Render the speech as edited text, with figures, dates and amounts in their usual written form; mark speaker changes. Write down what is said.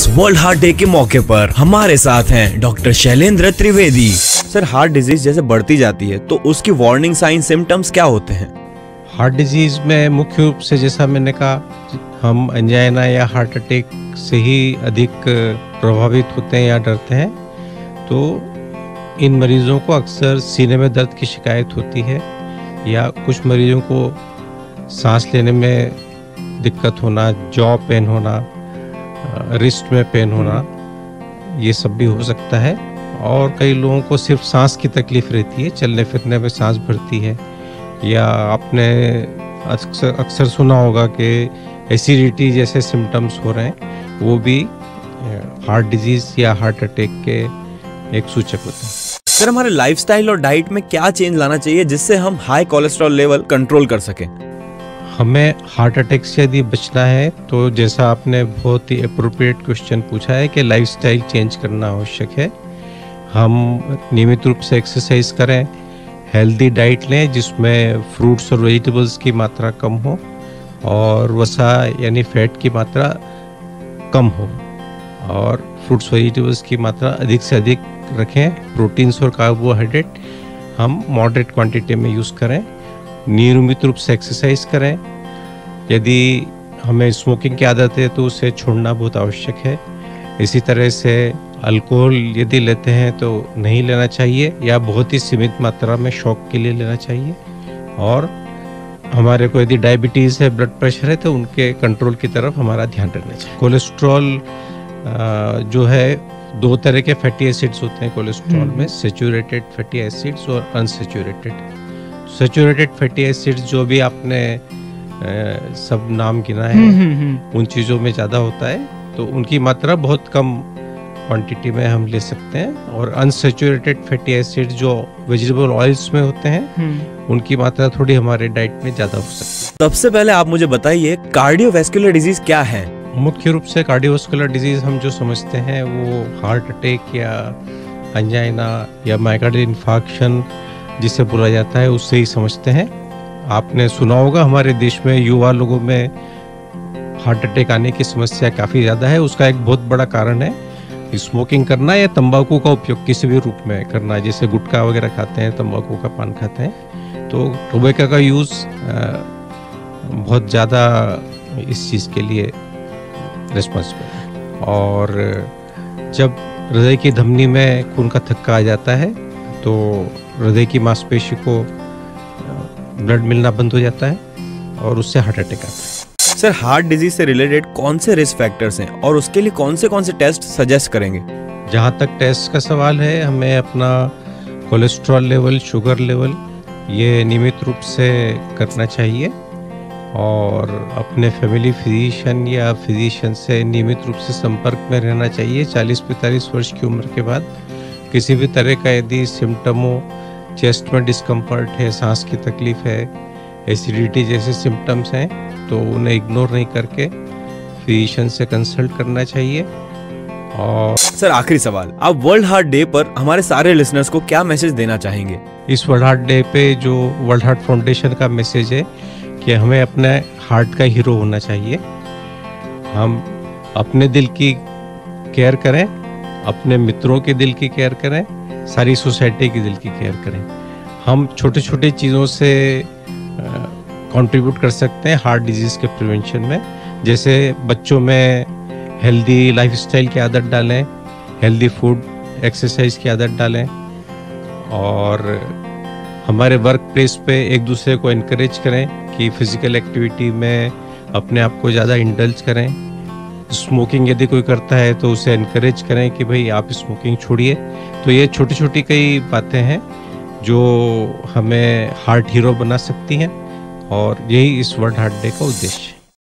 Speaker 1: World heart day के मौके पर हमारे साथ हैं doctor Shailendra Trivedi. Sir, heart disease जैसे बढ़ती जाती है तो उसकी वार्निंग साइन सिम्टम्स क्या होते हैं?
Speaker 2: हार्ट डिजीज में मुख्य रूप से, जैसा मैंने कहा, हम एंजाइना या हार्ट अटैक से ही अधिक प्रभावित होते हैं या डरते हैं। तो इन मरीजों को अक्सर सीने में दर्द की शिकायत होती है, या कुछ मरीजों को सांस लेने में दिक्कत होना, जॉ पेन होना, रिस्ट में पेन होना, ये सब भी हो सकता है। और कई लोगों को सिर्फ सांस की तकलीफ रहती है, चलने फिरने में सांस भरती है। या आपने अक्सर सुना होगा कि एसिडिटी जैसे सिम्टम्स हो रहे हैं, वो भी हार्ट डिजीज या हार्ट अटैक के एक सूचक होते हैं।
Speaker 1: सर, हमारे लाइफस्टाइल और डाइट में क्या चेंज लाना चाहिए जिससे हम हाई कोलेस्ट्रॉल लेवल कंट्रोल कर सकें?
Speaker 2: हमें हार्ट अटैक से यदि बचना है तो जैसा आपने बहुत ही अप्रोप्रिएट क्वेश्चन पूछा है कि लाइफस्टाइल चेंज करना आवश्यक है। हम नियमित रूप से एक्सरसाइज करें, हेल्दी डाइट लें जिसमें फ्रूट्स और वेजिटेबल्स की मात्रा कम हो और वसा यानी फैट की मात्रा कम हो, और फ्रूट्स वेजिटेबल्स की मात्रा अधिक से अधिक रखें। प्रोटीन्स और कार्बोहाइड्रेट हम मॉडरेट क्वांटिटी में यूज़ करें। नियमित रूप से एक्सरसाइज करें। यदि हमें स्मोकिंग की आदत है तो उसे छोड़ना बहुत आवश्यक है। इसी तरह से अल्कोहल यदि लेते हैं तो नहीं लेना चाहिए, या बहुत ही सीमित मात्रा में शौक के लिए लेना चाहिए। और हमारे को यदि डायबिटीज़ है, ब्लड प्रेशर है, तो उनके कंट्रोल की तरफ हमारा ध्यान रखना चाहिए। कोलेस्ट्रॉल जो है, दो तरह के फैटी एसिड्स होते हैं कोलेस्ट्रॉल में, सैचुरेटेड फैटी एसिड्स और अनसैचुरेटेड। सैचुरेटेड फैटी एसिड्स जो भी आपने सब नाम गिना है, उन चीज़ों में ज़्यादा होता है, तो उनकी मात्रा बहुत कम क्वांटिटी में हम ले सकते हैं। और अनसैचुरेटेड फैटी एसिड्स जो वेजिटेबल ऑयल्स में होते हैं, उनकी मात्रा थोड़ी हमारे डाइट में ज़्यादा हो सकती है।
Speaker 1: सबसे पहले आप मुझे बताइए, कार्डियोवैस्कुलर डिजीज क्या है?
Speaker 2: मुख्य रूप से कार्डियोवैस्कुलर डिजीज हम जो समझते हैं वो हार्ट अटैक या एंजाइना या माइकार्डियल इन्फार्क्शन जिसे बोला जाता है, उससे ही समझते हैं। आपने सुना होगा हमारे देश में युवा लोगों में हार्ट अटैक आने की समस्या काफ़ी ज़्यादा है। उसका एक बहुत बड़ा कारण है स्मोकिंग करना या तंबाकू का उपयोग किसी भी रूप में करना, जैसे गुटखा वगैरह खाते हैं, तंबाकू का पान खाते हैं, तो टोबैको का यूज़ बहुत ज़्यादा इस चीज़ के लिए रिस्पॉन्सिबल है। और जब हृदय की धमनी में खून का थक्का आ जाता है तो हृदय की मांसपेशी को ब्लड मिलना बंद हो जाता है और उससे हार्ट अटैक आता है।
Speaker 1: सर, हार्ट डिजीज से रिलेटेड कौन से रिस्क फैक्टर्स हैं और उसके लिए कौन से टेस्ट सजेस्ट करेंगे?
Speaker 2: जहाँ तक टेस्ट का सवाल है, हमें अपना कोलेस्ट्रॉल लेवल, शुगर लेवल, ये नियमित रूप से करना चाहिए। और अपने फैमिली फिजिशियन या फिजिशियन से नियमित रूप से संपर्क में रहना चाहिए। 40-45 वर्ष की उम्र के बाद किसी भी तरह का यदि सिम्टम हो, चेस्ट में डिस्कम्फर्ट है, सांस की तकलीफ है, एसिडिटी जैसे सिम्टम्स हैं, तो उन्हें इग्नोर नहीं करके फिजिशियन से कंसल्ट करना चाहिए। और
Speaker 1: सर, आखिरी सवाल, आप वर्ल्ड हार्ट डे पर हमारे सारे लिसनर्स को क्या मैसेज देना चाहेंगे?
Speaker 2: इस वर्ल्ड हार्ट डे पे जो वर्ल्ड हार्ट फाउंडेशन का मैसेज है कि हमें अपने हार्ट का हीरो होना चाहिए। हम अपने दिल की केयर करें, अपने मित्रों के दिल की केयर करें, सारी सोसाइटी के दिल की केयर करें। हम छोटे छोटे चीज़ों से कंट्रीब्यूट कर सकते हैं हार्ट डिजीज़ के प्रिवेंशन में। जैसे बच्चों में हेल्दी लाइफस्टाइल की आदत डालें, हेल्दी फूड, एक्सरसाइज की आदत डालें, और हमारे वर्क प्लेस पे एक दूसरे को इनकरेज करें कि फिज़िकल एक्टिविटी में अपने आप को ज़्यादा इंडल्ज करें। स्मोकिंग यदि कोई करता है तो उसे इनकरेज करें कि भाई आप स्मोकिंग छोड़िए। तो ये छोटी छोटी कई बातें हैं जो हमें हार्ट हीरो बना सकती हैं, और यही इस वर्ल्ड हार्ट डे का उद्देश्य है।